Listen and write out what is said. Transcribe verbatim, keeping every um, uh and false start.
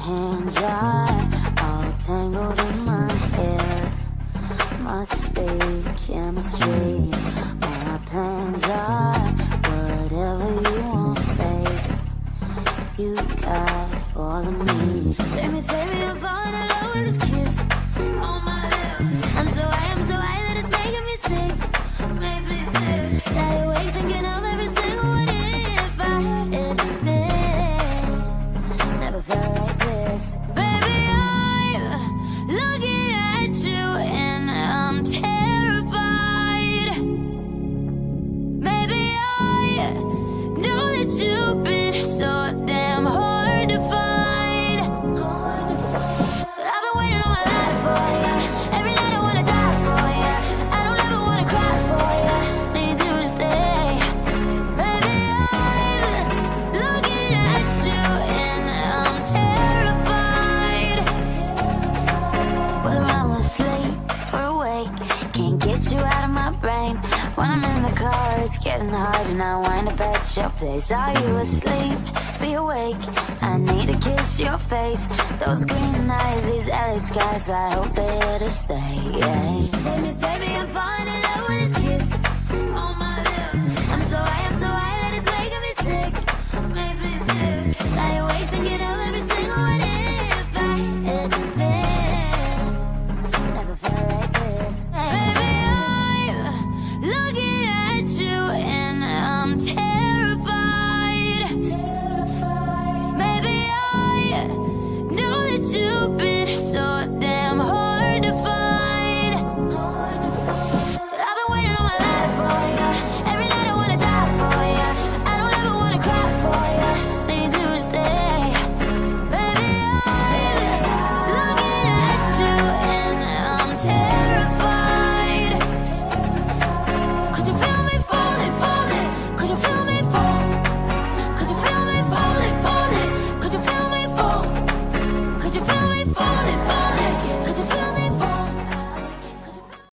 hands are all tangled in my hair. Must be chemistry. My plans are whatever you want, babe. You got all of me. Save me, save me, I'm falling in love with this kiss on my lips. I'm so high, I'm so high that it's making me sick. Makes me sick. Lie awake thinking of every single what if I admit. Never felt like this. Baby, I'm looking at you and I'm terrified. Maybe I know that you've been so damn hard to find. Hard to find. I've been waiting all my life for you. Every night I wanna die for you. I don't ever wanna cry for you. Need you to stay. Baby, I'm looking at you and I'm terrified. Whether I'm asleep or awake, can't get you out of my brain. When I'm in the car, it's getting hard and I wind up at your place. Are you asleep? Be awake. I need to kiss your face. Those green eyes, these L A skies, I hope they're here to stay. Yeah. Save me, save me, I'm falling in love.